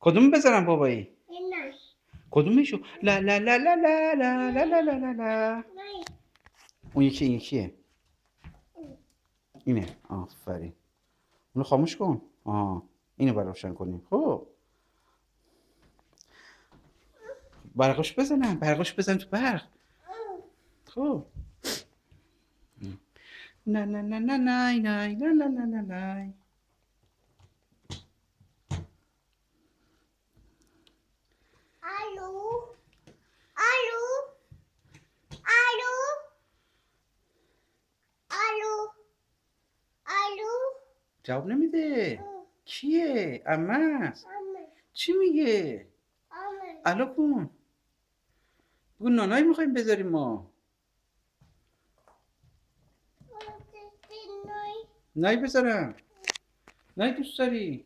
کدوم بذارم بابایی؟ نه. کدومشو؟ لا لا لا لا لا لا لا لا لا لا لا. اون یکیه. اینه. آفرین. اونو خاموش کن. اینو روشن کنیم. خب برقش بزن تو برق. خب نه نه نه نه نه نه نه نه نه نه نه. الو الو الو الو الو. جواب نمیده. کیه؟ عمه‌ست. چی میگه؟ الو کن. بگو نانایی میخوایم بذاریم ما. نای بذارم. نای دوست داری؟